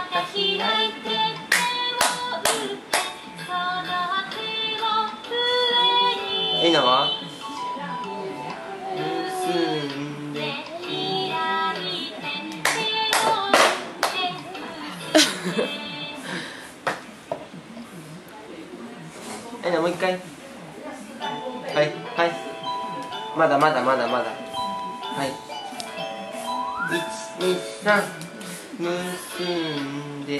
た開いて手を打ってその手を上にエイナは結んで開いて手を打ってエイナもう一回。はいはいまだはい123結んで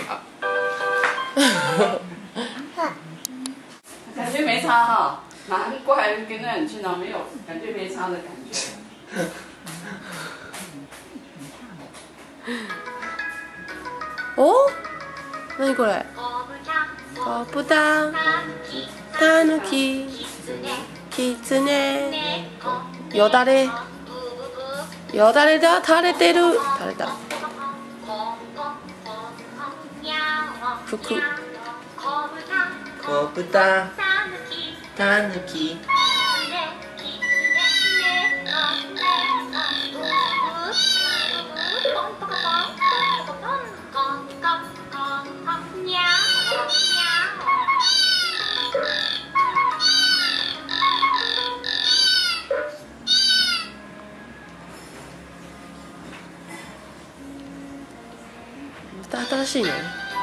感觉没差哈，难怪跟那人去哪没有，感觉没差的感觉。 お？何これ？コブタ、タヌキ、キツネ、よだれだ、垂れてる、垂れた。服、 子豚タヌキまた新しいの？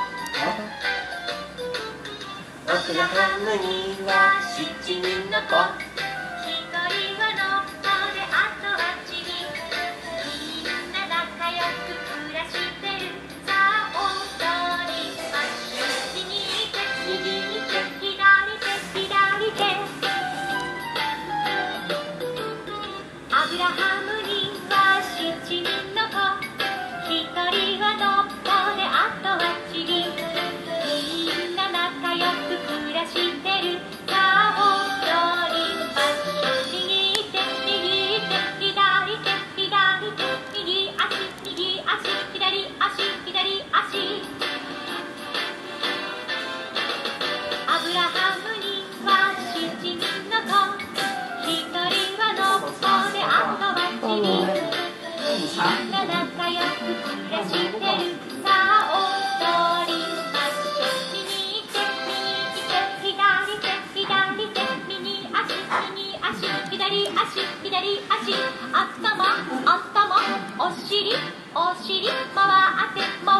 僕のハムには7人の子一人はのっぽであとはちぎみんな仲良く暮らしてるさあ踊りましょう右手左手アブラハムには7人の子一人はのっぽであとはちぎみんな仲良く暮らしてるさあ踊りましょう右手左手右足左足アブラハムには7人の子一人はのっぽであとはちぎみんな仲良く暮らしてるさあ踊りましょう右手左手右足左足頭お尻回って